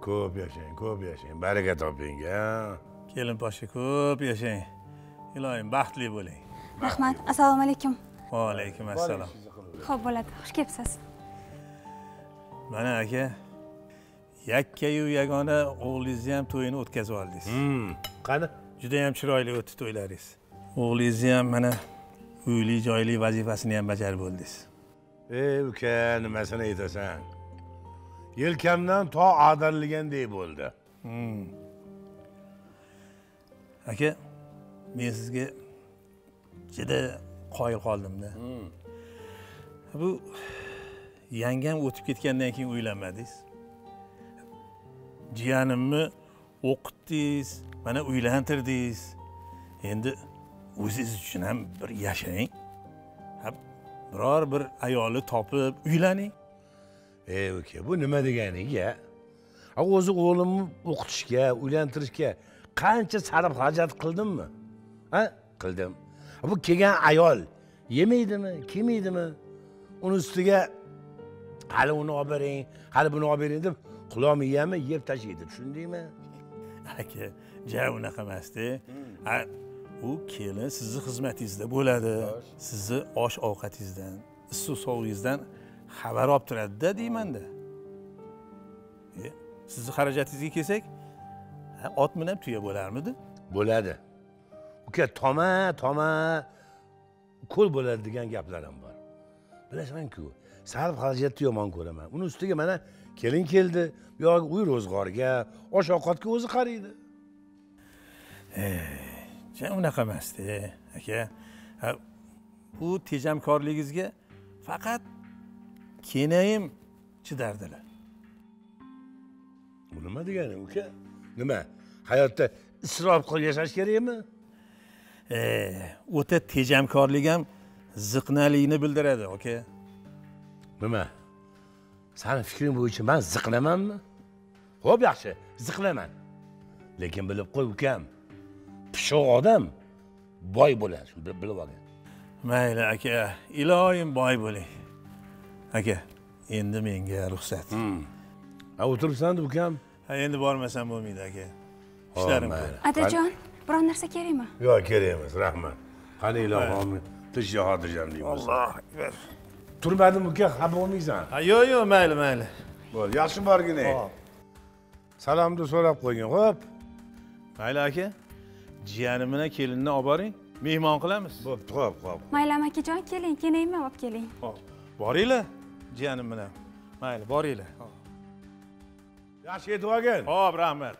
ko'p yashang. Baraka toping, ha. Kelin poshsha ko'p yashang. Iloyim baxtli bo'ling. Rahmat. Assalomu alaykum. Va alaykum assalom. Xo'p bo'ladi. Xush kelibsiz. Mana aka, yakkayu yagona o'g'lingizni ham to'yini o'tkazib oldingiz. Qani? Juda ham chiroyli o'tdi to'ylaringiz. O'g'lingizni ham mana uyli joyli vazifasini ham bajarib oldingiz. Ey uka, nimasini aytasan? Yelkamdan to ag'darilgandek bo'ldi. Aka, men sizga juda qoyil qoldim-da. Bu yangam o'tib ketgandan keyin uylanmadingiz. Jiyanimni o'qitdingiz, mana uylantirdingiz. Endi o'zingiz uchun ham bir yashang. Biror bir ayoli topib uylaning. Ey uka, bu nima deganing-ya? O'zi o'g'limni o'qitishga, uylantirishga qancha sarf xarajat qildimmi? Ha? Qildim. Bu kelgan ayol yemaydimi, kiymaydimi? Uni ustiga hali uni olib bering, hali buni olib bering deb qulomiyami yeb tashlaydi, tushundingmi? Aka, ja unaqa emas-da. U kelin sizni xizmatingizda bo'ladi. Sizni osh ovqatingizdan, issiq sovug'ingizdan xabar olib turadi-da deyman-da. Sizni xarajatingizga kelsak, ot minib tuya bo'larmidi? Bo'ladi. Uka, toma ko'l bo'ladi degan gaplarim bor. Bilasan-ku, sarf xarajatni yomon ko'raman. Uni ustiga mana kelin keldi, bu yo'q uy ro'zg'orga, osh ovqatga o'zi qaraydi. Ja unaqa emas-da, aka. Bu tejamkorligingizga faqat kenayim chidardilar. Bu nima degani, uka? Nima? Hayotda isrof qilib yashash kerakmi? O'ta tejamkorlik ham ziqnalikni bildiradi, aka. Nima? Seni fikring bo'yicha men ziqnamanmi? Xo'p, yaxshi, ziqnaman. Lekin bilib qo'y, ukam. Pishoq odam boy bo'ladi, shuni bilib olgin. Mayli aka, iloyim boy bo'ling. Aka, endi menga ruxsat. O'tiribsan-da, ukam? Endi bormasam bo'lmaydi, aka. Ishlarim bor. Adajon, biror narsa kerakmi? Yo'q, kerak emas, rahmat. Qani ilohim, tish xotirjam deymiz. Alloh akbar. Turmadim uka, xafa bo'lmaysan? Yo'q, mayli. Bo'l, yaxshi borgin. Salomni so'rab qo'ygin, xo'p? Mayli aka. Jiyanim bilan kelinni olib boring, mehmon qilamiz. Bo'pti, xo'p. Mayli akajon, keling, kenaymi olib keling. Xo'p. Boringlar, jiyanim bilan. Mayli, boringlar. Yaxshi yetib olgin. Xo'p, rahmat.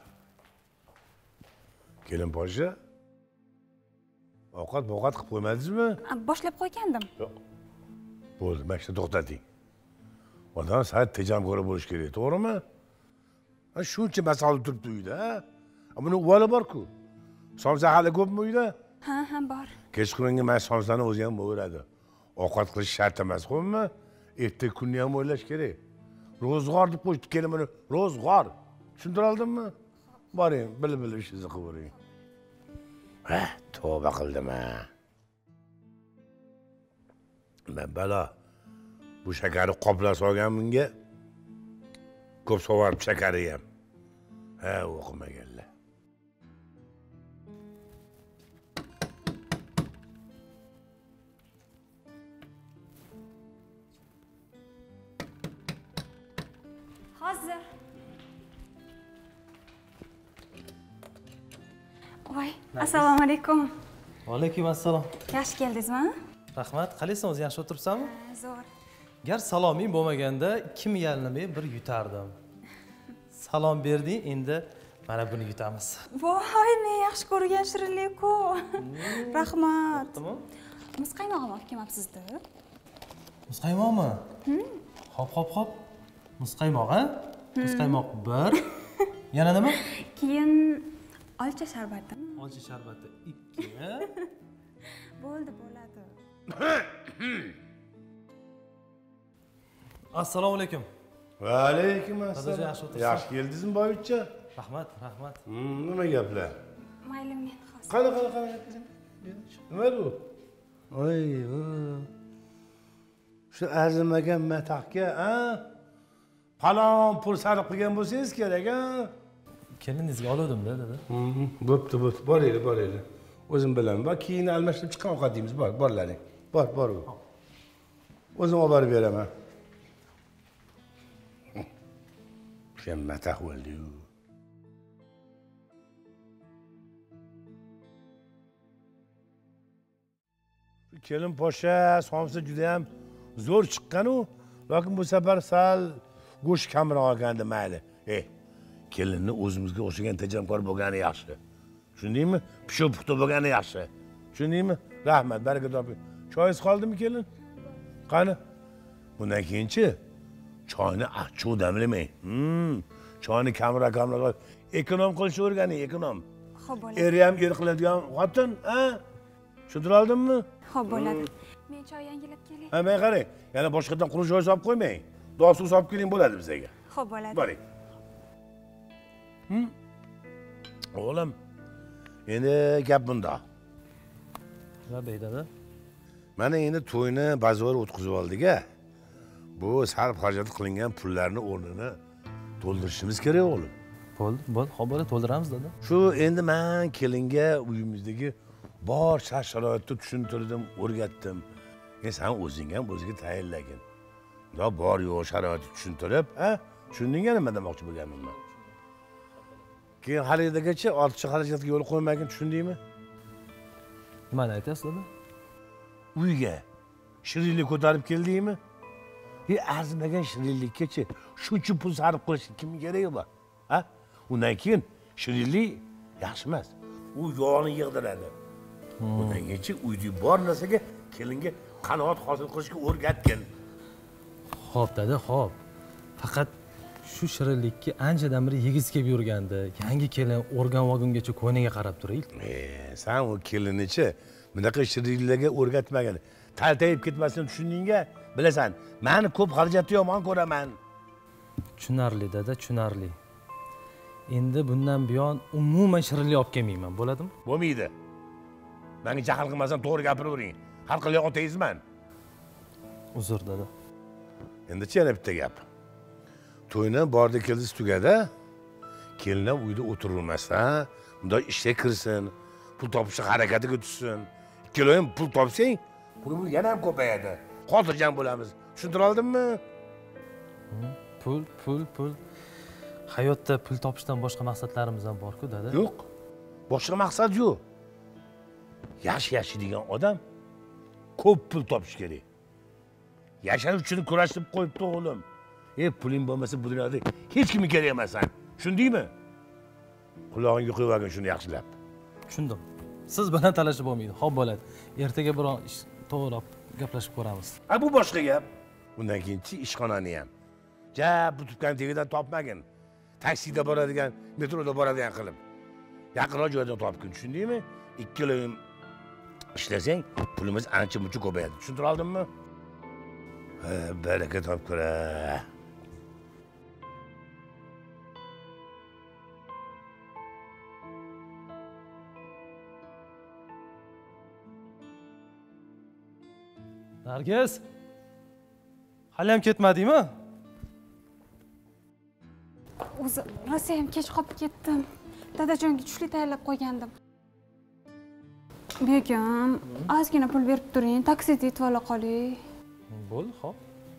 Kelin poshsha. Ovqat qilib qo'ymadingizmi? Boshlab qo'ygandim. Yo'q. Bo'ldi, mana shu to'xtating. Odam sal tejamkor bo'lish kerak, to'g'rimi? Shuncha masala turibdi uyda, ha? Buni uvoli bor-ku. Somsa hali ko'pmi uyda? Ha, bor. Kechqurungi mana somsani o'zi ham bo'radi. Ovqat qilish shart emas, xo'pmi? Erta kunni ham o'ylash kerak. Ro'zg'or deb qo'yibdi kelin buni, ro'zg'or. Tushuntira oldimmi? Boring, bilib ishingizni qilib ko'ring. Tavba qildim-a. Men balo bu shakarni qoplab solgan bunga. Ko'p sovarib shakari ham. O'qimaganlar. Hozir. Voy, assalomu alaykum. Va alaykum assalom. Yaxshi keldingizmi? Rahmat. Qalaysan, o'zi yaxshi o'tiribsanmi? Zo'r. Gar saloming bo'lmaganda kim yalinmay bir yutardim. Salom berding, endi mana buni yutamiz. Voy, men yaxshi ko'rgan shirinlik-ku. Rahmat. Tamom. Muzqaymoqni olib kelmabsiz-da? Muzqaymoqmi? Hop. Muzqaymoq, ha? Muzqaymoq 1. Yana nima? Keyin olcha sharbati. Olcha sharbati 2. Bo'ladi. Assalomu alaykum. Va alaykum assalom. Yaxshi o'tiribsiz? Yaxshi keldingizmi, boyvuchcha? Rahmat. Nima gaplar? Mayli, men hozir. Qani. Nima bu? Voy. Shu arzimagan matohga, falon pul sarf qilgan bo'lsangiz kerak, ha? Keliningizga oluvdim-da, dada. Bo'pti, boringlar. O'zim bilaman. Va keyin almashtirib chiqqan ovqat deymiz. Borlaring. Bor. O'zim olib borib beraman. Shu ham matah bo'ldi-yu. Kelin poshsha somsa juda ham zo'r chiqqan-u, lekin bu safar sal go'sht kamroq olgandi, mayli. Kelinni o'zimizga o'xshagan tejamkor bo'lgani yaxshi. Tushundingmi? Pishib-puxta bo'lgani yaxshi. Tushundingmi? Rahmat, baraka toping. Choyingiz qoldimi, kelin? Qani? Bundan keyinchi choyni achchiq damlamang. Choyni kamroq ekonom qilishni o'rganing, ekonom. Xo'p bo'ladi. Eri ham er qiladigan xotin, ha? Tushundira oldimmi? Xo'p bo'ladi. Men choy yangilab kelay. Ha, men qarang. Yana boshqadan quruq choy solib qo'ymang. Dovsuv solib keling bo'ladi bizga. Xo'p bo'ladi. Boring. O'g'lim, endi gap bunda. Rabey dada. Mana endi to'yni bazo'r o'tkazib oldik-a. Bu sarf xarajat qilingan pullarni o'rnini to'ldirishimiz kerak, o'g'lim. Bo'ldi, xo'p bo'ladi, to'ldiramiz dada. Shu endi men kelinga uyimizdagi bor shart-sharoitni tushuntirdim, o'rgatdim. Sen o'zing ham o'ziga tayinlagin. Yo bor yo'q sharoitni tushuntirib, ha? Tushundingmi nima demoqchi bo'lganim men? Keyin halidagacha ortiqcha xarajatga yo'l qo'ymagin, tushundingmi? Nimani aytyapsiz dada? Uyga shirinlik ko'tarib keldingmi? Arzimagan shirinlikkachi shuncha pul sarf qilish kimga keragi bor? Ha? Undan keyin shirinlik yaxshi emas. U yog'ni yig'diradi. Undan keyinchi uyda bor narsaga kelinga qanoat hosil qilishga o'rgatgin. Xo'p dada, xo'p. Faqat shu shirinlikka anchadan beri yegiz kelib yurgandi. Yangi kelin o'rgan vagongacha ko'niga qarab turaylik. Sen o kelinichi bunaqa shirinliklarga o'rgatmagan. Taltayib ketmasini tushundingga, bilasan. Meni ko'p xarajatni yomon ko'raman. Tushunarli dada, tushunarli. Endi bundan buyon umuman shirinlik olib kelmayman, bo'ladimi? Bo'lmaydi. Menga jahl qilmasan, to'g'ri gapiravering. Har qilay otangizman. Uzr dada. Endi-chi yana bitta gap. To'yni bordi keldi tugadi. Kelin ham uyda o'tirmasdan, bunday ishga kirsin, pul topishga harakatiga tushsin. Ikkiloyim pul topsang, pulimiz yana ham ko'payadi. Xotirjam bo'lamiz. Tushuntira oldimmi? Pul. Hayotda pul topishdan boshqa maqsadlarimiz ham bor-ku, dada. Yo'q. Boshqa maqsad yo'q. Yashaydigan odam ko'p pul topish kerak. Yashash uchun kurashib qo'yibdi o'g'lim. Puling bo'lmasa bu dunyoda hech kimga kerak emassan. Tushundingmi? Qulog'ingga qo'yib olgin shuni yaxshilab. Tushundim. Siz bilan talashib bo'lmaydi. Xo'p bo'ladi. Ertaga biron ish to'g'rilab gaplashib ko'ramiz. Bu boshqa gap. Bundan keyinchi ishxonani ham. Bu tutgan tegidan topmagin. Taksida boradigan, metroda boradigan qilib. Yaqinroq joydan topgin, tushundingmi? Ikkiloyim ishlasang, pulimiz ancha-muncha ko'payadi. Tushuntira oldimmi? Baraka topkira. Nargiz. Hali ham ketmadingmi? O'zi rosa ham kech qolib ketdim. Dadajonga tushlik tayyorlab qo'ygandim. Begim, ozgina pul berib turing, taksida yetib ola qolay. Bo'ldi, xo'p.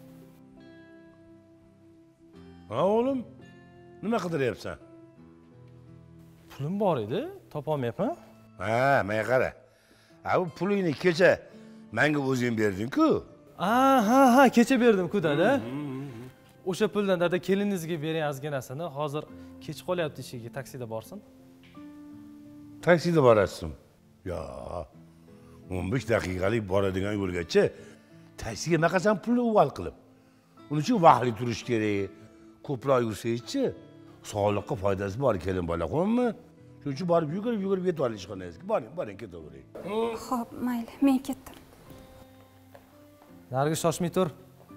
Ha, o'g'lim, nima qidiryapsan? Pulim bor edi, topolmayapman. Ha, menga qara. Bu pulingni kecha menga o'zing berding-ku. Ha, kecha berdim-ku dada. O'sha puldan dada keliningizga bering ozginasini. Hozir kech qolyapti ishiga, taksida borsin. Taksida borasizmi? Yo, 15 daqiqalik boradigan yo'lgacha taksiga naqasan pulni uval qilib. Uning uchun vaqtli turish kerak. Ko'proq yursangizchi, sog'liqqa foydasi bor kelin bola, qo'ymi? Shuning uchun borib yugurib yetib olish ishxonangizga. Boring, ketavering. Xo'p, mayli, men ketdim. Nargiz shoshmay tur.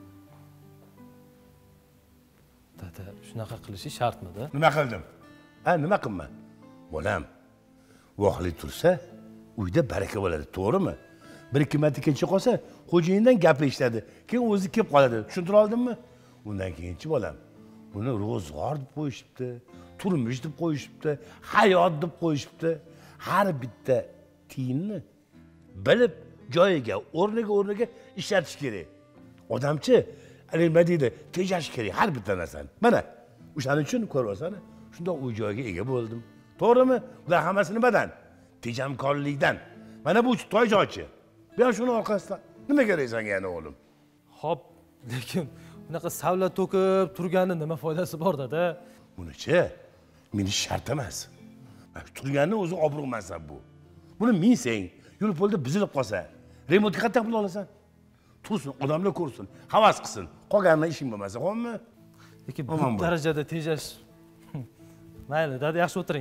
Dada, shunaqa qilishi shartmi-da? Nima qildim? Nima qilman? Bolam, vaqtli tursa, uyda baraka bo'ladi, to'g'rimi? Bir-ikki marta kech qolsa, xo'jayindan gap eshitadi, keyin o'zi kelib qoladi. Tushuntira oldimmi? Undan keyinchi bolam, buni ro'zg'or deb qo'yishibdi, turmush deb qo'yishibdi, hayot deb qo'yishibdi. Har bitta tiyinni bilib joyiga, o'rniga ishlatish kerak. Odamchi nima deydi, tejash kerak har bitta narsani. Mana o'shaning uchun ko'rasana, shundoq uy joyiga ega bo'ldim. To'g'rimi? Bular hammasi nimadan? Tejamkorlikdan. Mana bu toyjochi. Ben shuni orqasidan nima kerak senga yana o'g'lim? Xo'p, lekin bunaqa savlat to'kib turgani nima foydasi bor dada? Bunichi meni shart emas. Turganni o'zi obro' mansab bu. Buni minsang, yo'l po'lda buzilib qolsa, remontga qattiq pul olasan. Tursin, odamlar ko'rsin, havas qilsin. Qolganini ishing bo'lmasa, xo'pmi? Lekin bu darajada tejash. Mayli, dada yaxshi o'tiring.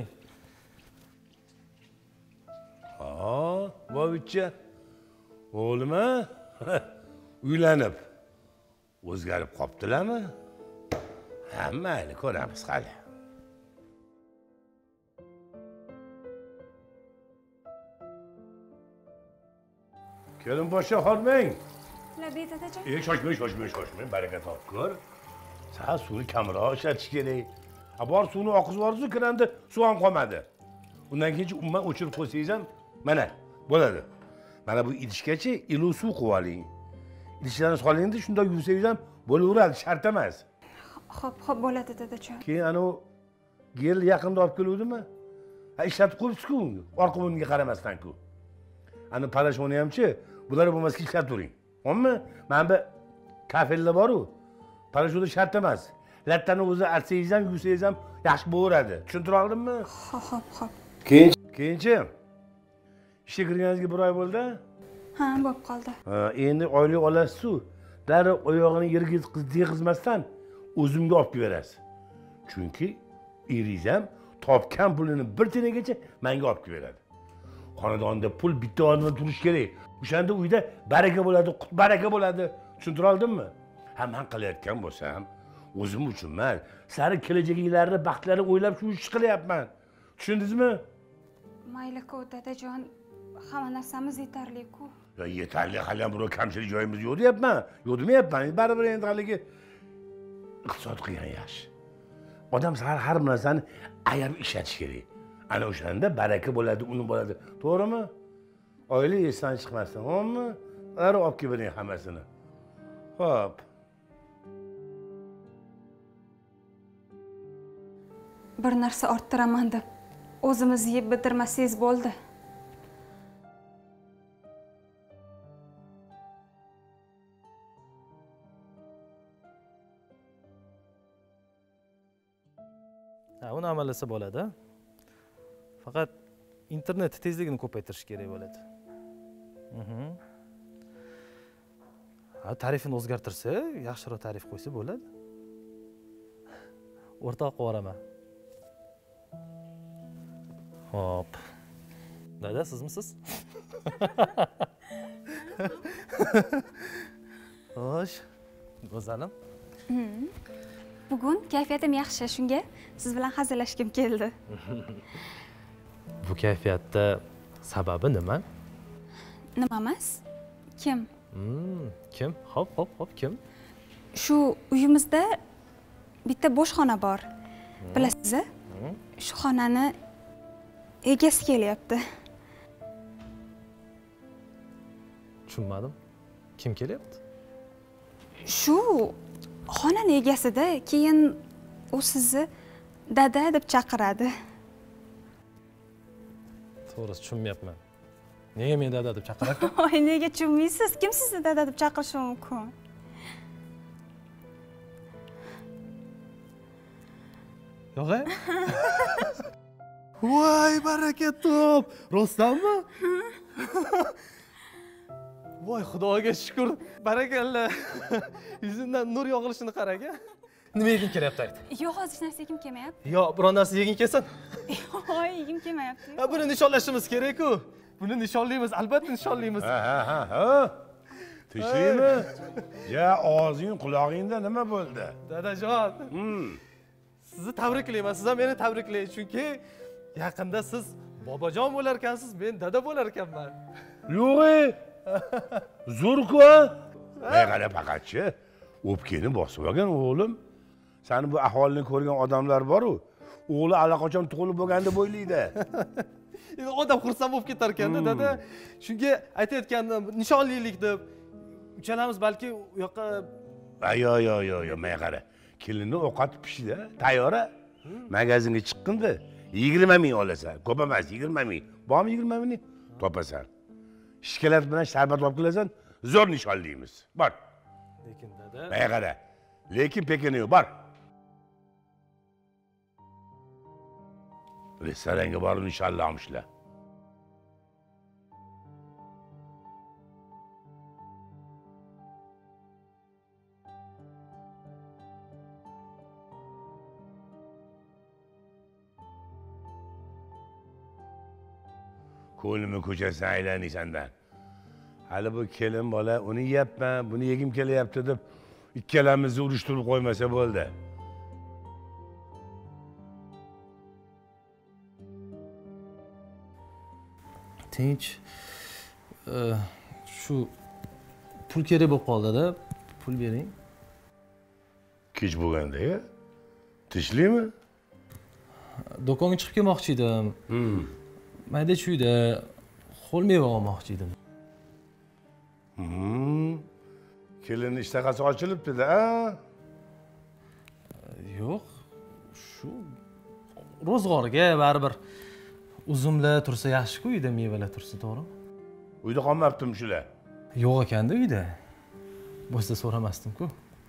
Vovicha. O'g'lima uylanib o'zgarib qoptilarmi? Ha, mayli, ko'ramiz hali. Kelin boshqa xolmang. Labay dadajon. Shoshmang, baraka top ko'r. Sal suvni kamroq ishlatish kerak. Bor suvni oqizib yuborsiz, kiranda suv ham qolmadi. Undan keyin umuman o'chirib qo'ysangiz ham mana bo'ladi. Mana bu idishgacha iluv suv qo'yib oling. Idishlarni solingda shunday yuvsangiz ham bo'laveradi, shart emas. Xo'p, bo'ladi dadajon. Keyin ana u gel yaqinda olib keluvdimi? Ha, ishlatib qo'yibsiz-ku, orqa o'rniga qaramasdan-ku. Ana parashoni hamchi, bular bo'lmasa ishlatib turing. Xo'pmi? Mana bu kafellar bor-ku. Parashoni shart emas. Lattani o'zi artsangiz ham, yuvsangiz ham yaxshi bo'laveradi. Tushuntira oldimmi? Xo'p. Keyinchi ishga kirganingizga 1 oy bo'ldi? Ha, bo'lib qoldi. Endi oylik olasiz-ku. Darrov oyog'ini yerga tegizmasdan o'zimga olib berasiz. Chunki eringiz ham topgan pulini bir tiyingacha menga olib beradi. Xonadonda pul bitta odamda turish kerak. O'shanda uyda baraka bo'ladi, qut baraka bo'ladi. Tushuntira oldimmi? Ha, men qilayotgan bo'lsam, o'zim uchunman. Sizlar kelajagingizni, baxtlarini o'ylab shu ishni qilyapman. Tushundingizmi? Mayli-ku dadajon, hamma narsamiz yetarli-ku. Ya yetarli, hali ham biror kamchilik joyimiz yo'q deyapman. Yo'q demayapman. Baribir endi haligi iqtisod qilgan yaxshi. Odam har bir narsani ayab ishlatish kerak. Ana o'shanda baraka bo'ladi, uni bo'ladi. To'g'rimi? Oylik esdan chiqmasdan, xo'pmi? Ularni olib kelib bering hammasini. Xo'p. Bir narsa orttiraman deb o'zimiz yeb bitirmasangiz bo'ldi. Ha, uni amallasa bo'ladi. Faqat internet tezligini ko'paytirish kerak bo'ladi. Ha, tarifini o'zgartirsa, yaxshiroq tarif qo'ysa bo'ladi. O'rtoq qo'raman. Hop. Dada, sizmisiz? Xo'sh. Go'zalim. Bugun kayfiyatim yaxshi, shunga siz bilan hazillashgim keldi. Bu kayfiyatda sababi nima? Nima emas? Kim? Kim? Hop, kim? Shu uyimizda bitta bo'sh xona bor. Bilasiz? Shu xonani egasi kelyapti. Tushunmadim. Kim kelyapti? Shu xonani egasida, keyin u sizni dada deb chaqiradi. To'g'risi tushunmayapman. Nega meni dada deb chaqiradi? Voy, nega tushunmaysiz? Kim sizni dada deb chaqirishi mumkin? Yo'q-a? Voy, baraka top. Rostdanmi? Voy, Xudoga shukr. Barakalla. Yuzingdan nur yog'ilishini qarang-a. Nima yeging kelyapti ayt? Yo'q, hozir narsa yegim kelmayapti. Yo, biror narsa yeging kelsin. Voy, yegim kelmayapti. Ha, buni nishonlashimiz kerak-ku. Buni nishonlaymiz, albatta nishonlaymiz. Ha. Tinchlikmi? Ya, og'zing, quloqingda nima bo'ldi? Dadajon. Sizni tabriklayman, siz ham meni tabriklang, chunki yaqinda siz bobojon bo'lar ekansiz, men dada bo'lar ekanman. Yo'q. Zo'r-ku. Qara faqatchi o'pkani bosib olgan o'g'lim. Sani bu ahvolini ko'rgan odamlar bor-ku, o'g'li allaqachon tug'ilib bo'lganda bo'ylaydi. Endi odam xursand bo'lib ketar ekanda, dada. Shunga aytayotgandim, nishonlilik deb. Uchalamiz balki u yoqqa Yo'q, menga qara. Kelinni ovqati pishdi, tayyor. Magazinga chiqqanda 20 ming olasan. Ko'p emas, 20 ming. Bormi 20 ming? Topasan. Shikolat bilan sharbat olib kelasan, zo'r nishonlaymiz. Bor. lekin dada. Menga qara. Lekin Pekini yo'q, bor. Restoranga borib nishonlamoqchilar. Ko'limi ko'chasidan aylanay sendan. Hali bu kelin bola, uni yeyapman, buni yegim kelyapti deb ikkalamizni urushtirib qo'ymasa bo'ldi. Tinch. Shu pul kerak bo'lib qoldi-da. Pul bering. Kech bo'lganda-ya. Tishlaymi? Do'konga chiqib kelmoqchi edim. Mayda chuyda qo'l meva olmoqchi edim. Kelinning ishtahasi ochilibdi-da, a? Yo'q. Shu ro'zg'orga baribir uzumlar tursa yaxshi-ku, uyda mevalar tursa, to'g'rimi? Uyda qolmabdimi shular? Yo'q ekanda uyda. Bo'lsa so'ramasdim-ku.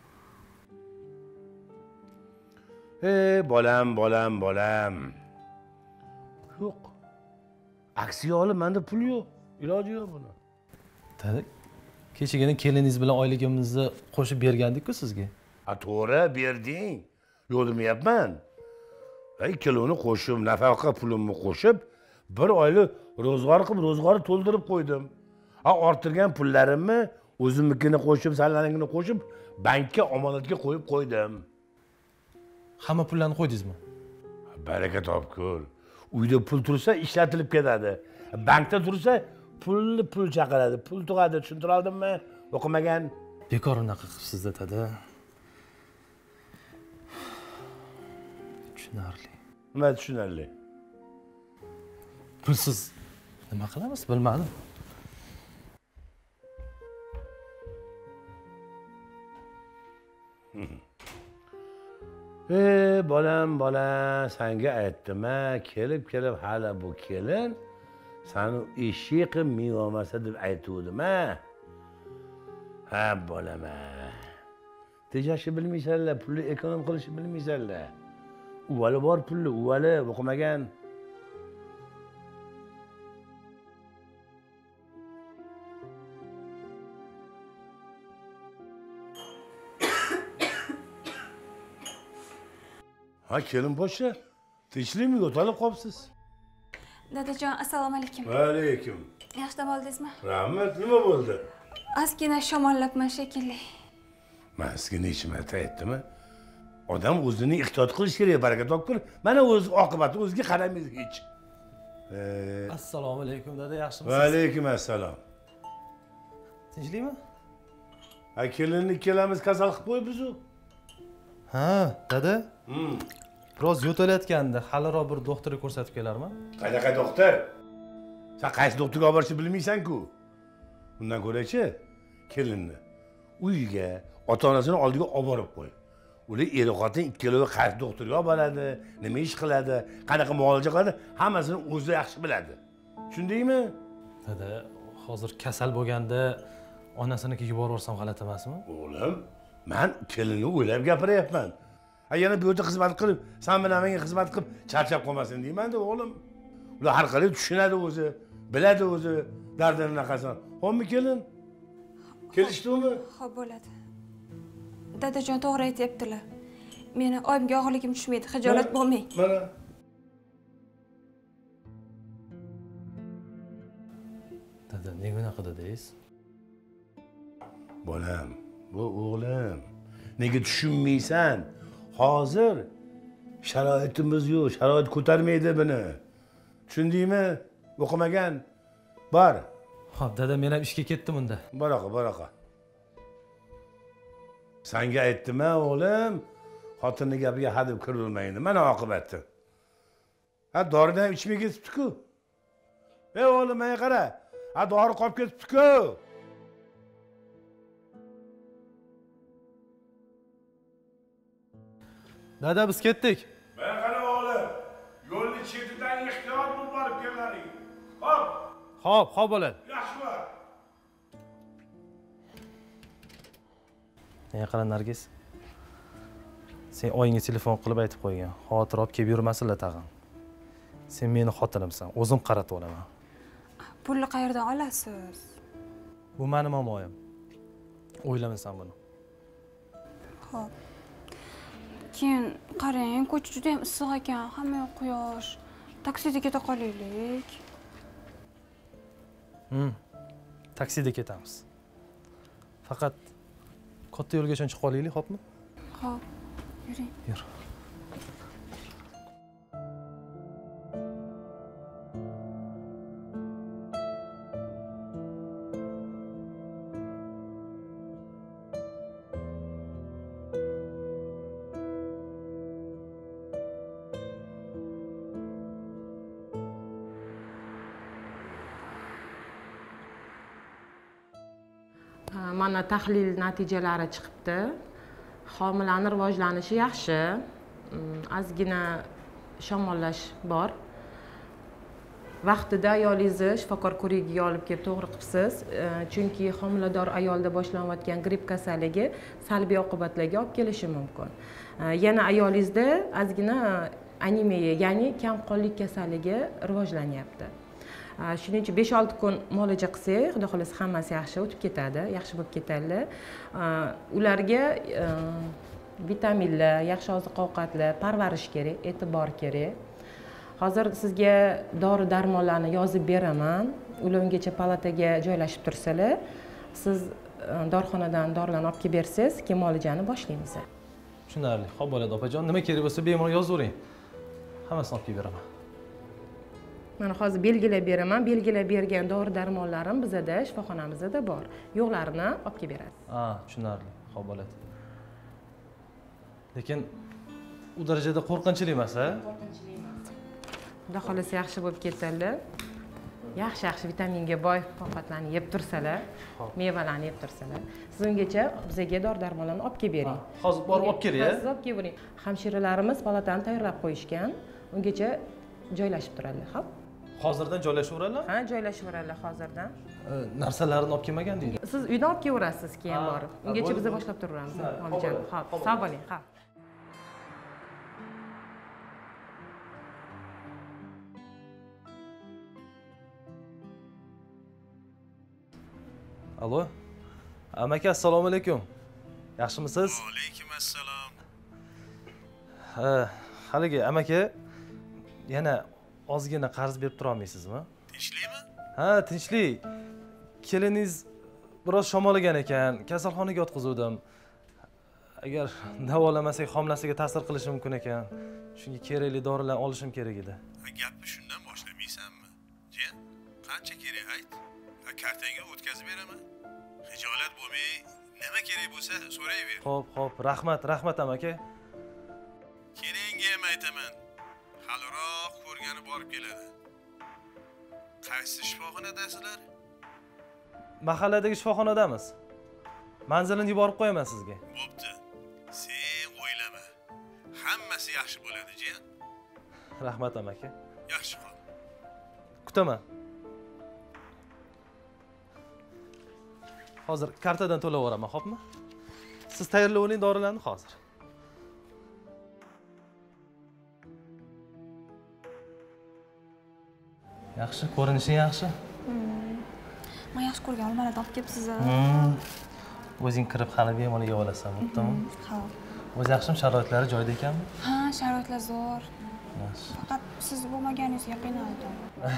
Bolam. Yo'q. Aksiya olib, menda pul yo'q. Iloji yo'q buni. Dada, kechagina keliningiz bilan oyligimizni qo'shib bergandik-ku sizga. To'g'ri, berding. Yo'q demayapman. Ikkalovini qo'shib, nafaqa pulimni qo'shib, bir oylik ro'zg'or qilib, ro'zg'orni to'ldirib qo'ydim. Orttirgan pullarimni o'zimnikini qo'shib, sanlaringni qo'shib, bankka omonatga qo'yib qo'ydim. Hamma pullarni qo'ydingizmi? Baraka topkur. Uyda pul tursa ishlatilib ketadi. Bankda tursa pul chaqiradi, pul tug'adi, tushuntira oldimmi? O'qimagan. Bekor unaqa qilibsiz dada. Tushunarli. Nima tushunarli? Pulsiz nima qilamiz, bilmadim. Bolam, senga aytdim-a, kelib hali bu kelin seni eshik qilib miyomasa deb aytuvdim-a. Ha, bolam-a. Tejashni bilmaysanlar, pulni ekonom qilishni bilmaysanlar. Uvali bor pulli, uvali o'qimagan. Ha, kelin boshqa. Tinchlikmi, yo'talib qolibsiz? Dadajon, assalomu alaykum. Va alaykum. Yaxshi dam oldingizmi? Rahmat, nima bo'ldi? Ozgina shamollabman shekilli. Men sizga necha marta aytdim-a? Odam o'zini ehtiyot qilish kerak, baraka topkur. Mana o'z oqibati o'ziga qaramaydi hech. Assalomu alaykum dada, yaxshimisiz? Va alaykum assalom. Tinchlikmi? Ha, kelinni ikkalamiz kasal qilib qo'yibmiz-ku. Ha, dada. Biroz yo'talayotganda, haliroq bir doktorga ko'rsatib kelarmi? Qanaqa doktor? Sen qaysi doktorga olib borishni bilmaysan-ku. Undan ko'ra-chi, kelinni uyiga, ota-onasini oldiga olib borib qo'y. Ular er-xotin ikkalovi qaysi doktorga olib boradi, nima ish qiladi, qanaqa muolaja qiladi, hammasini o'zi yaxshi biladi. Tushundingmi? Dada, hozir kasal bo'lganda onasinikiga yuborsam g'alati emasmi? O'g'lim, men kelinni o'ylab gapiryapman. Yana bu yerda xizmat qilib, sen bilan menga xizmat qilib charchab qolmasin deyman-da, o'g'lim. Ular har qalay tushunadi o'zi, biladi o'zi dardini naqasini. Xo'pmi kelin? Kelishdingmi? Xo'p, bo'ladi. Dadajon to'g'ri aytyaptilar. Meni oyimga og'irligim tushmaydi, xijolat bo'lmang. Mana. Dada, nega unaqa dedingiz? Bolam, bu o'g'lim. Nega tushunmaysan? Hozir sharoitimiz yo'q, sharoit ko'tarmaydi buni. Tushundingmi? O'qimagan. Bor. Xo'p, dada, men ham ishga ketdim unda. Baroqa. Senga aytdim-a, o'g'lim. xotinni gapiga hadeb kirilmaydi. Mana oqibati. Ha, doridan ham ichmay ketibdi-ku. Ey o'g'lim, menga qara. Ha, dori qolib ketibdi-ku. Dada, biz ketdik. Men qara o'g'lim, yo'lni chetidan ehtiyot bo'lib borib kelaring. Hop, Xo'p bo'ladi. yaxshimi? Menga qara Nargis. Sen oyingga telefon qilib aytib qo'ygan. Xavotir olib kelib yurmasinlar tag'in. Sen meni xotinimsan, o'zim qaratib olaman. Pulni qayerdan olasiz? Bu mening momoyim. O'ylamasan buni. Xo'p. Keyin qarang, ko'cha juda ham issiq ekan, hamma yoq quyosh. Taksida keta qolaylik. Taksida ketamiz. Faqat katta yo'lgacha chiqib qolaylik, xo'pmi? Xo'p, yuring. Yur. Mana tahlil natijalari chiqibdi. Homilaning rivojlanishi yaxshi. Ozgina shamollash bor. Vaqtida ayolingizni shifokor ko'rigiga olib kelib to'g'ri qilibsiz. Chunki homilador ayolda boshlanayotgan gripp kasalligi salbiy oqibatlarga olib kelishi mumkin. Yana ayolingizda ozgina anemiya, ya'ni kamqonlik kasalligi rivojlanyapti. Shuning uchun 5-6 kun muolaja qilsak, xudo xolasa hammasi yaxshi o'tib ketadi, yaxshi bo'lib ketadi. Ularga vitaminlar, yaxshi oziq-ovqatlar, parvarish kerak, e'tibor kerak. Hozir sizga dori-darmonlarni yozib beraman. Ular ungacha palataga joylashib tursalar, siz dorixonadan dorilarni olib kelib bersangiz, keyin muolajani boshlaymiz. Tushunarli. Xo'p bo'ladi, opajon. Nima kerak bo'lsa bemalol yozavering. Hammasini olib kelib beraman. Mana hozir belgilab beraman. Belgilab bergan dori-darmonlarim bizda shifoxonamizda bor. Yo'qlarini olib kelib berasiz. Tushunarli. Xo'p bo'ladi. Lekin u darajada qo'rqinchli emas-a? Qo'rqinchli emas. Xudo xolasa yaxshi bo'lib ketadilar. Yaxshi vitaminga boy ovqatlarni yeb tursalar, mevalarni yeb tursalar, siz ungacha bizga dori-darmonlarni olib kelib bering. Hozir borib olib kelay-a? Siz olib kelib bering. Hamshiralarimiz palatani tayyorlab qo'yishgan. Ungacha joylashib turadilar, xo'p? Hozirdan joylashaveradilar? Ha, joylashaveradilar hozirdan. Narsalarini olib kelmagan deydi. Siz uydan olib kelaverasiz keyin borib. Ungacha biz boshlab turaveramiz. Onajon, xo'p, sog' bo'ling, xo'p. Alo. Amaki, assalomu alaykum. Yaxshimisiz? Alaykum assalom. Haligi amaki, yana ozgina qarz berib tura olmaysizmi? Tinchlikmi? Ha, tinchlik. Keliningiz biroz shamollagan ekan, kasalxonaga yotqizuvdim. Agar davolamasak homilasiga ta'sir qilishi mumkin ekan. Shunga kerakli dorilarni olishim kerak edi. Gapni shundan boshlamaysanmi? Jiyan, qancha kerak ayt. Kartangga o'tkazib beraman. Hijolat bo'lmay, nima kerak bo'lsa so'rayver. Xo'p, rahmat amaki. Kelinga ham aytaman. Haliroq ko'rgani borib keladi. Qaysi shifoxonadasizlar? Mahalladagi shifoxonadamiz. Manzilini yuborib qo'yaman sizga. Bo'pti. Sen o'ylama. Hammasi yaxshi bo'ladi, jiyan. Rahmat amaki. Yaxshi qol. Kutaman. Hozir kartadan to'layveraman, xo'pmi? Siz tayyorlab oling dorilarni hozir. Yaxshi, ko'rinishi yaxshi. Men yaxshi ko'rgan olmalarni olib kelibsiz. O'zing kirib hali bemalol yeb olasan, bo'ptimi? Xo'p. O'zi yaxshimi, sharoitlari joyida ekanmi? Ha, sharoitlar zo'r. Yaxshi. Faqat siz bo'lmaganingizga qiynaldim.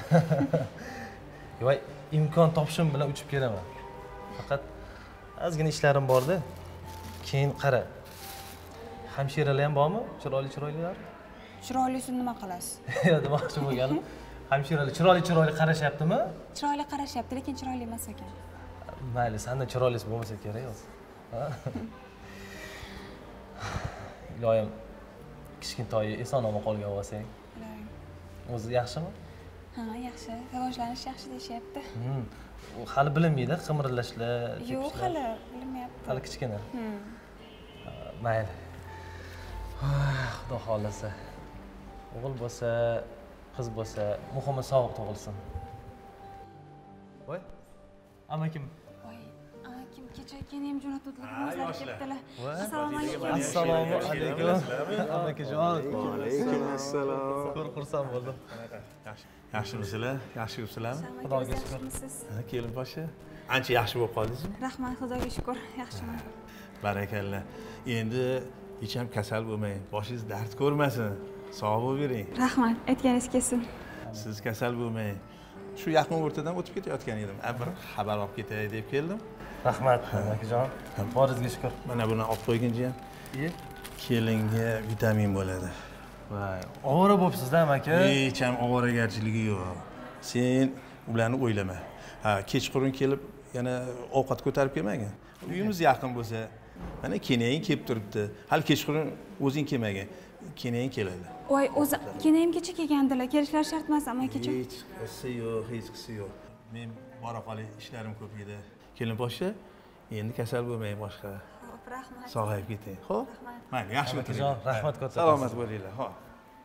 Voy, imkon topishim bilan uchib kelaman. Faqat ozgina ishlarim bor-da. Keyin qara. Hamshiralar ham bormi? Chiroylilar? Chiroylisini nima qilasiz? Yo, demoqchi bo'lganim. Hamshiralar chiroyli qarashyaptimi? Chiroyli qarashyapti, lekin chiroyli emas ekan. Mayli, sendan chiroylisi bo'lmasa kerak o'zi. iloyim kichkintoyi eson omon qolgan bo'lsang. O'zi yaxshimi? Ha, yaxshi. Rivojlanish yaxshi deyishyapti. U hali bilmaydi, qimirlashlar, Yo'q, hali bilmayapti. hali kichkina. Mayli. Xudo xolasa. O'g'il bo'lsa, qiz bo'lsa, muhimi sog'liq tug'ilsin. Voy. Amakim. Voy, kim kecha keyin ham jo'natuvdilar, o'zlari kelibdilar. Assalomu alaykum. Assalomu alaykum. Amakajon. Alaykum assalom. Xursand bo'ldim. Yaxshimisizlar? Yaxshi yuribsizlarmi? Xudoga shukr. Yaxshimisiz? Kelin boshi. Ancha yaxshi bo'lib qoldingizmi? Rahmat, Xudoga shukr. Yaxshiman. Barakalla. Endi hech ham kasal bo'lmang. Boshingiz dard ko'rmasin. Sog' bo'lib yuring. Rahmat, aytganingiz kelsin. Siz kasal bo'lmang. Shu yaqin o'rtadan o'tib ketayotgan edim. Bir xabar olib ketay deb keldim. Rahmat, akajon. Boringizga shukr. Mana buni olib qo'yguncha ham. Kelinga vitamin bo'ladi. Voy, ovora bo'libsiz-da, aka. Hech ham ovoragarchiligi yo'q. Sen ularni o'ylama. Ha, kechqurun kelib yana ovqat ko'tarib kelmagin. Uyimiz yaqin bo'lsa, mana kenayin kelib turibdi. Hali kechqurun o'zing kelmagin. Kenayin keladi. Voy, o'zi kenayimgacha kelgandilar. Kelishlari shart emas, amakajon. Hech qisi yo'q, hech qisi yo'q. Men bora qolay, ishlarim ko'p edi. Kelin boshi, endi kasal bo'lmang boshqa. Xo'p, rahmat. Sog'ayib keting. Xo'p? Mayli, yaxshi Akajon, rahmat katta. Salomat bo'linglar. Xo'p.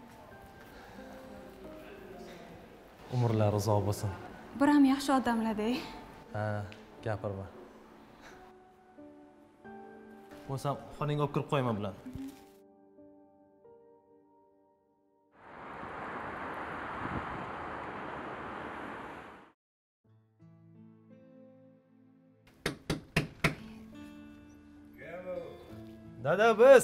Umrlar uzoq bo'lsin. Bir ham yaxshi odamlar-da. Ha, gapirma. Bo'lsam, xonangga olib kirib qo'yaman bilan. Dada biz.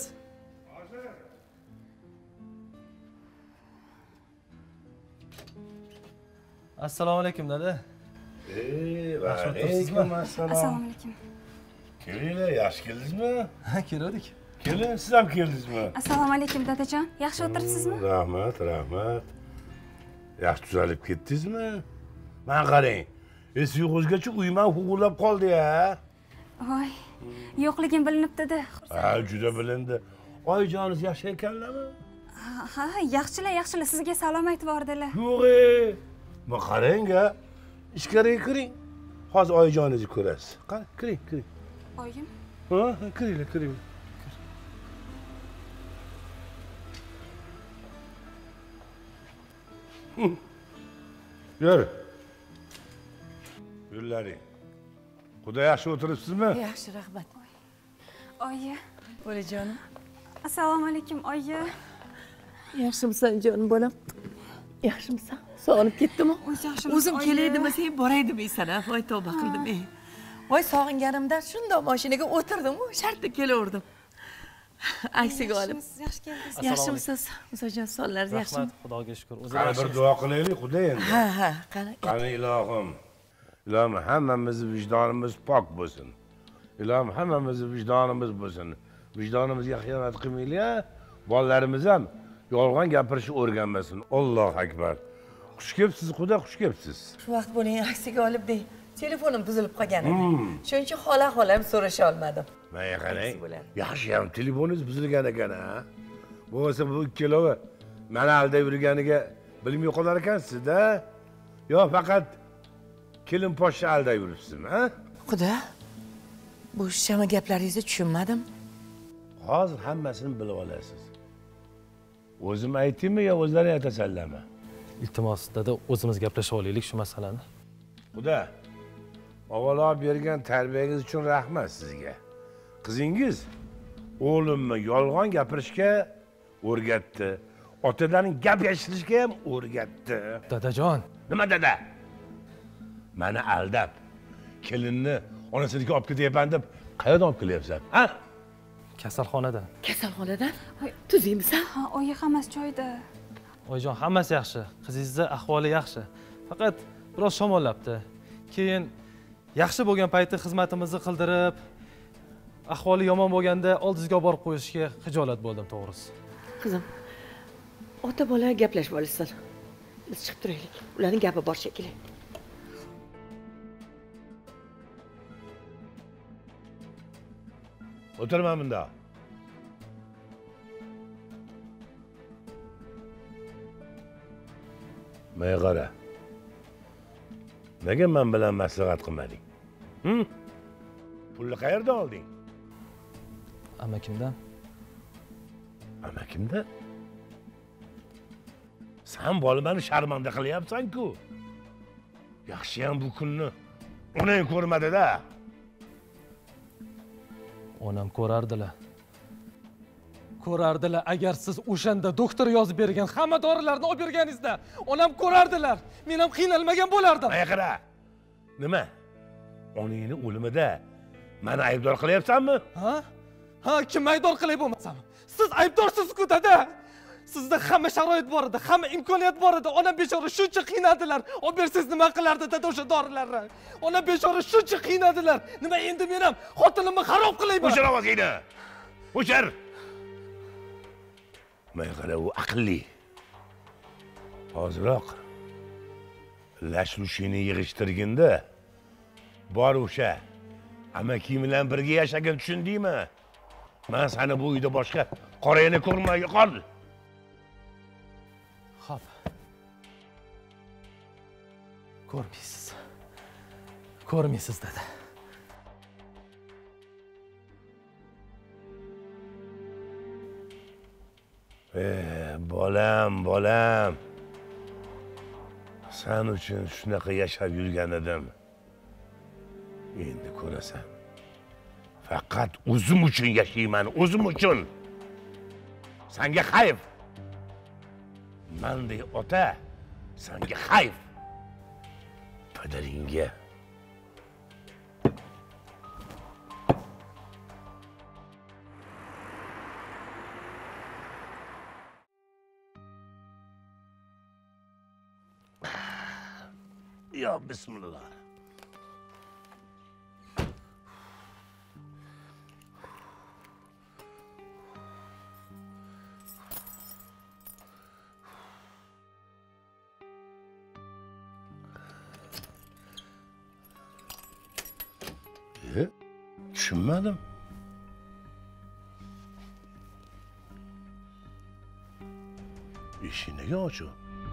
Assalomu alaykum dada. Alaykum assalom. Assalomu alaykum. Kelinglar, yaxshi keldingizmi? Ha, keldik. Keling, siz ham keldingizmi? Assalomu alaykum dadajon. Yaxshi o'tiribsizmi? Rahmat, rahmat. Yaxshi tuzalib ketdingizmi? Mana qarang. Esiga o'zgacha uyman hug'urlab qoldi-ya. Voy, yo'qligim bilinibdi-da. Ha, juda bilindi. Oyijoningiz yaxshi ekanlarmi? Ha, yaxshilar, yaxshilar. Sizga salom aytib bordilar. Yo'q. Ma qarang-a. Ichkariga kiring. Hozir oyijoningizni ko'rasiz. Qani, kiring, kiring. Oyim? Ha, kiringlar, kiringlar. Yur. Yo'llaring. Xudo yaxshi o'tiribsizmi? Yaxshi, rahmat. Oyi. Bolajonim. Assalomu alaykum, oyi. Yaxshimisan, jonim bolam? Yaxshimisan? Sog'inib ketdimi? Yaxshimiz, O'zim oyi. kelay demasang boray demaysan-a. Voy tavba qildim. Voy sog'inganimdan shundoq mashinaga o'tirdim-ku, shartta kelaverdim. Aksiga olib. Yaxshi keldingiz. Yaxshimisiz? Musojon, sonlaringiz yaxshimi? Rahmat, Xudoga shukr. O'zi Qani bir duo qilaylik, Xudo endi. Ha, qani. Qani ilohim. Ilohim hammamizni vijdonimiz pok bo'lsin. Ilohim hammamizni vijdonimiz bo'lsin. Vijdonimizga xiyonat qilmaylik. Bolalarimiz ham yolg'on gapirishni o'rganmasin. Allohu akbar. Xush kelibsiz, Xudo, xush kelibsiz. Shu vaqt bo'ling aksiga olib dey. Telefonim buzilib qolgan edi. Shuning uchun xola-xolam so'rasha olmadim. Mana qarang. Yaxshi ham telefoningiz buzilgan ekan-a. Bo'lmasa bu ikkalovi meni aldab yurganiga bilmay qolar ekansiz-da. Yo faqat kelin poshsha aldab yuribsizmi, ha? Xudo, bu shama gaplaringizni tushunmadim. Hozir hammasini bilib olasiz. O'zim aytaymi yo o'zlaring aytasanlarmi? iltimos dada, o'zimiz gaplashib olaylik shu masalani. Xudo, avvalo bergan tarbiyangiz uchun rahmat sizga. Qizingiz o'g'limni yolg'on gapirishga o'rgatdi. Otalarning gap yashirishga ham o'rgatdi. Dadajon, Nima dada? Meni aldab, kelinni onasinikiga olib ketyapman deb qayerdan olib kelyapsan? Ha? kasalxonada. Kasalxonadan? Tuzingmisan? Ha, oyi hammasi joyida. Oyijon, hammasi yaxshi. Qizingizni ahvoli yaxshi. Faqat biroz shamollabdi. Keyin yaxshi bo'lgan payti xizmatimizni qildirib, ahvoli yomon bo'lganda oldingizga olib borib qo'yishga xijolat bo'ldim, to'g'risi. Qizim, ota bola gaplashib olishsin. Biz chiqib turaylik. Ularning gapi bor shekilli. O'tirma bunda. Manga qara. Nega men bilan maslahat qilmading? Pulni qayerdan olding? Amakimdan. Amakimdan? Sen bolamani sharmanda qilyapsan-ku. Yaxshiyam bu kunni onang ko'rmadi-da. Onam ko'rardilar. Ko'rardilar agar siz o'shanda doktor yozib bergan hamma dorilarni olib berganingizda, onam ko'rardilar. Men ham qiynalmagan bo'lardim. Manga qara. Nima? Onangni o'limida meni aybdor qilyapsanmi? Ha, kim aybdor qilay bo'lmasam? Siz aybdorsiz-ku dada. Sizda hamma sharoit bor edi, hamma imkoniyat bor edi. Onam bechora shuncha qiynadilar. Olib bersangiz nima qilardi dada o'sha dorilarni? Onam bechora shuncha qiynadilar. Nima endi men ham xotinimni xarob qilayman? O'shir ovozingni. O'shir. Manga qara, u aqlli. Hoziroq lash-lushini yig'ishtirginda bor o'sha amakim bilan birga yashagan, tushundingmi? Men seni bu uyda boshqa qorayini ko'rmay qol. Xo'p. Ko'rmaysiz. Ko'rmaysiz dada. Bolam. Sen uchun shunaqa yashab yurgan edim. Endi ko'rasan. Faqat o'zim uchun yashayman, o'zim uchun. Senga xayf. Mendek ota, senga xayf. Padaringga. Ya bismillah. Tushunmadim. Eshik nega ochiq?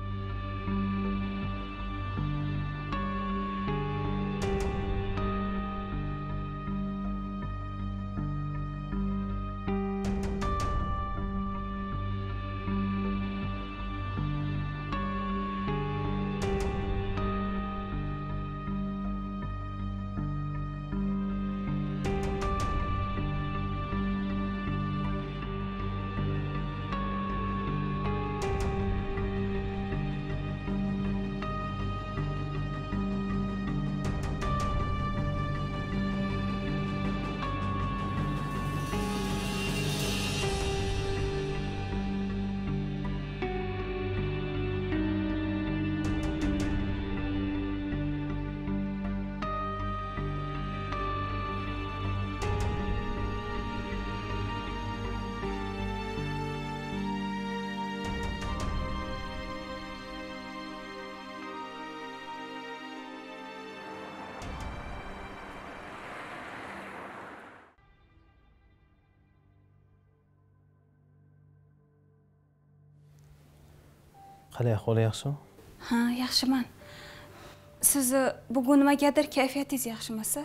Qalay, ahvoli yaxshimi? Ha, yaxshiman. Sizni bugun nimagadir kayfiyatingiz yaxshimasa?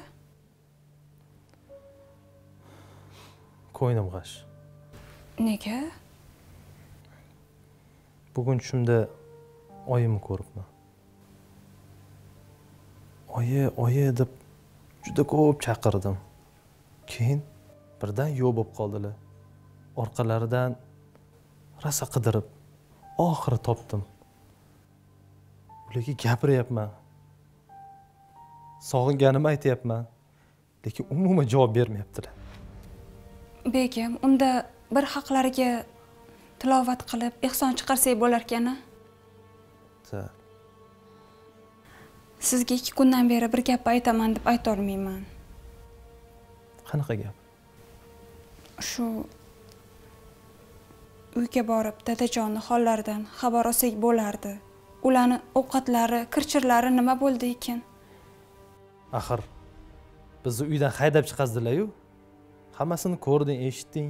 Ko'nglim g'ash. Nega? Bugun tushimda oyimni ko'ribman. Oyi deb juda ko'p chaqirdim. Keyin birdan yo'q bo'lib qoldilar. Orqalaridan rosa qidirib oxiri topdim. Ularga gapiryapman. Sog'inganimni aytyapman. Lekin umuman javob bermayaptilar. Begim, unda bir haqlariga tilovat qilib, ehson chiqarsak bo'lar-ekan. Sizga 2 kundan beri bir gap aytaman deb ayta olmayman. Qanaqa gap? Shu uyga borib dadajonning hollaridan xabar olsak bo'lardi. Ularning ovqatlari, kirchirlari nima bo'ldi ekan? Axir bizni uydan haydab chiqazdilar-yu. Hammasini ko'rding, eshitding.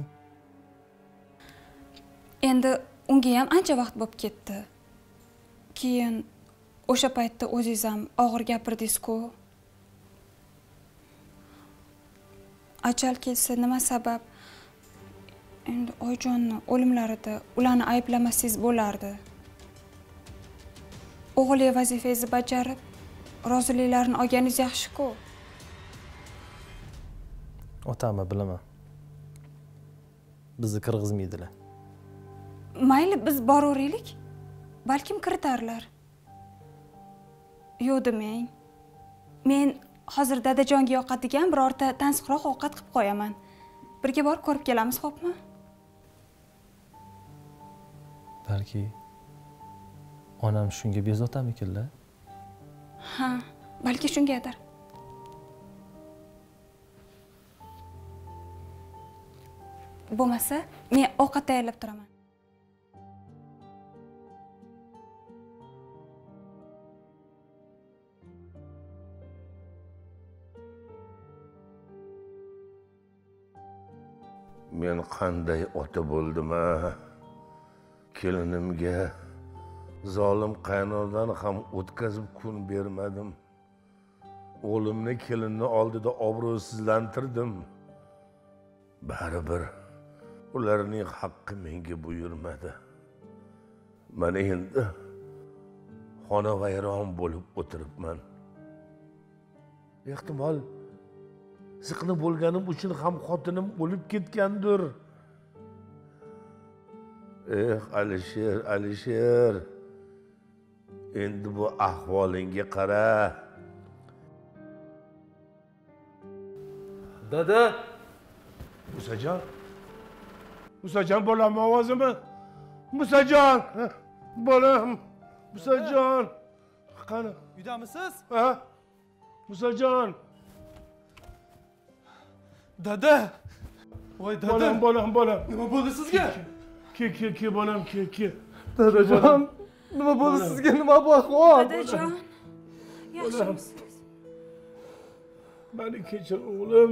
Endi unga ham ancha vaqt bo'lib ketdi. Keyin o'sha paytda o'zingiz ham og'ir gapirdingiz-ku. Ajal kelsa nima sabab? Endi Oyjonni o'limlarida ularni ayblamasangiz bo'lardi. O'g'illi vazifangizni bajarib, roziliklarini olganingiz yaxshi-ku. Otamni bilaman. Bizni kirgizmaydilar. Mayli, biz boraveraylik. Balkim kiritarlar. Yo'q demang. Men hozir dadajonga yoqadigan birorta tansiqroq ovqat qilib qo'yaman. Birga borib ko'rib kelamiz, xo'pmi? Balki onam shunga bezotamikinlar. Ha, balki shungadir. Bo'lmasa, men ovqat tayyorlab turaman. Men qanday ota bo'ldim-a? Kelinimga zolim qaynonadan ham o'tkazib kun bermadim. O'g'limni kelinni oldida obro'sizlantirdim. Baribir ularning haqqi menga buyurmadi. Mana endi xonavayron bo'lib o'tiribman. Ehtimol ziqni bo'lganim uchun ham xotinim o'lib ketgandir. Alisher, Alisher. Endi bu ahvolingga qara. Dada, Musajon. Musajon bolam ovozimi? Musajon. Bolam. Musajon. Qani? uydamisiz? Ha? Musajon. Dada. Voy dada. Bolam. Nima bo'ldi sizga? Ke bolam, ke. Dadajon, nima bo'ldi sizga? Nima bu ahvol? Dadajon, yaxshimisiz? Meni kechir o'g'lim.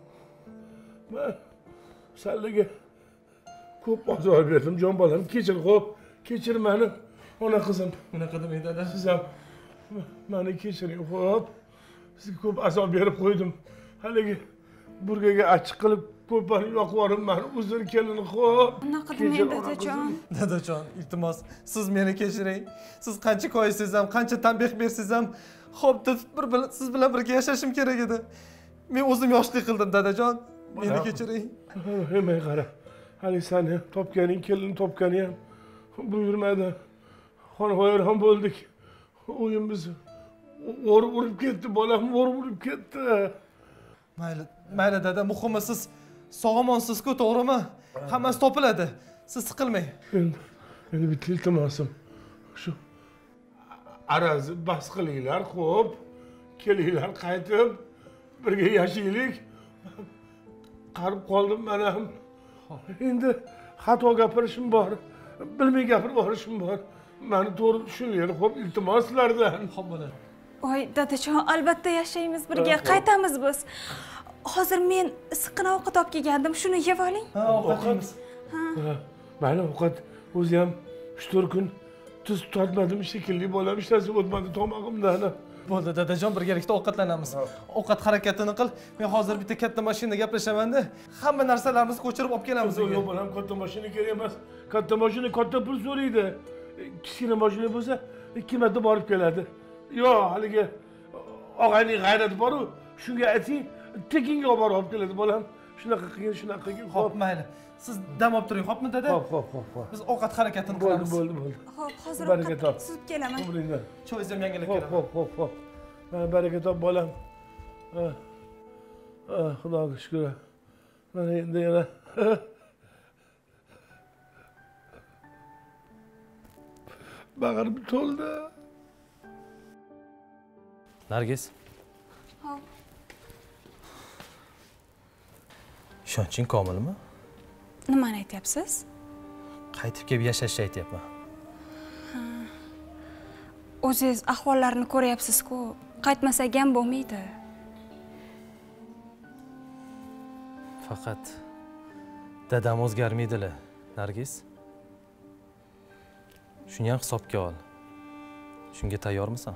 Men senlarga ko'p ozor berdim, jon bolam. Kechir, xo'p. Kechir meni. Ona qizim. Unaqa demang dada. Siz ham meni kechiring, xo'p. Sizga ko'p azob berib qo'ydim. Haligi burgaga achchiq qilib ko'pani yoqib yuboribman. Uzr kelin, xo'p. Unaqa demang dadajon. Dadajon, iltimos, siz meni kechiring. Siz qancha koyisiz ham, qancha tanbeh bersiz ham, xo'p, siz bilan birga yashashim kerak edi. Men o'zim yoshlik qildim, dadajon. Meni kechiring. Hemen qara. Hali seni topganing, kelin topgani ham buyurmadi. Xonavayron bo'ldik. Uyimiz urib ketdi, bolam urib ketdi. Mayli dada, muhimi siz sog'-omonsiz-ku, to'g'rimi? Hammasi topiladi. Siz siqilmang. Endi bitta iltimosim. Shu arazni bas qilinglar, xo'p. Kelinglar qaytib birga yashaylik. Qarib qoldim men ham. Endi xato gapirishim bor. Bilmay gapirib yuborishim bor. Meni to'g'ri tushuninglar, xo'p, iltimos sizlardan. Xo'p bo'ladi. Voy dadajon, albatta yashaymiz birga, qaytamiz biz. Hozir men issiqqina ovqat olib kelgandim, shuni yeb oling. Ha, ovqat yeymiz. Mayli, ovqat o'zi ham 3-4 kun tuz totmadim shekilli, bolam ishlasi o'tmadi tomog'imdan. Bo'ldi, dadajon, birgalikda ovqatlanamiz. Ovqat harakatini qil. Men hozir bitta katta mashinada gaplashaman-da, hamma narsalarimizni ko'chirib olib kelamiz. Yo'q, bolam, katta mashina kerak emas. Katta mashina katta pul so'raydi. Kichkina mashina bo'lsa 2 marta borib keladi. Yo'q, haligi og'ayning g'ayrati bor-ku, shunga ayting, tekinga olib keladi, bolam. Shunaqa qilgin. Xo'p, mayli. Siz dam olib turing, xo'pmi dada? Xo'p. Biz ovqat harakatini qilamiz. Bo'ldi. Xo'p, hozir Baraka top. ovqat suzib kelaman. Umringdan. Cho'yingizni ham yangilab kelaman. Xo'p. Mana baraka top, bolam. Xudoga shukr. Mana endi yana bag'rim to'ldi. Nargiz. Hop. Ishonching komilmi? Nimani aytyapsiz? Qaytib kelib yashashni aytyapman. O'zingiz ahvollarni ko'ryapsiz-ku, qaytmasak ham bo'lmaydi. Faqat dadam o'zgarmaydilar, Nargiz. Shuni ham hisobga ol. Shunga tayyormisan?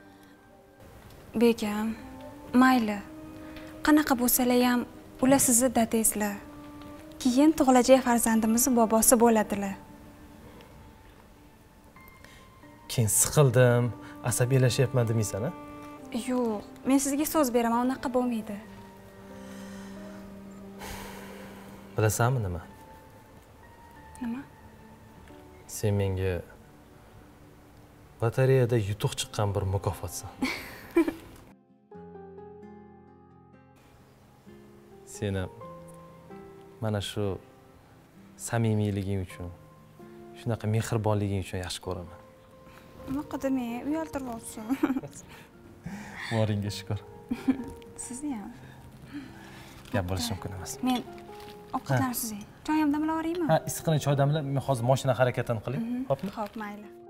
Begim, mayli. Qanaqa bo'lsalar ham ular sizni dadangizlar. Keyin tug'ilajak farzandimizning bobosi bo'ladilar. Keyin siqildim, asabiylashyapman demaysan, a? Yo'q, men sizga so'z beraman, unaqa bo'lmaydi. Bilasanmi nima? Nima? Sen menga lotereyada yutuq chiqqan bir mukofotsan. Seni mana shu samimiyliging uchun, shunaqa mehribonliging uchun yaxshi ko'raman. Unaqa demang, uyaltirib olsin. Boringga shukur. Sizni ham. Gap bo'lishi mumkin emas. Men ovqatlarni sizga choyim damlab yuboraymi? Ha, issiqni choy damlab, men hozir mashina harakatini qilay. Xo'pmi? Xo'p, mayli.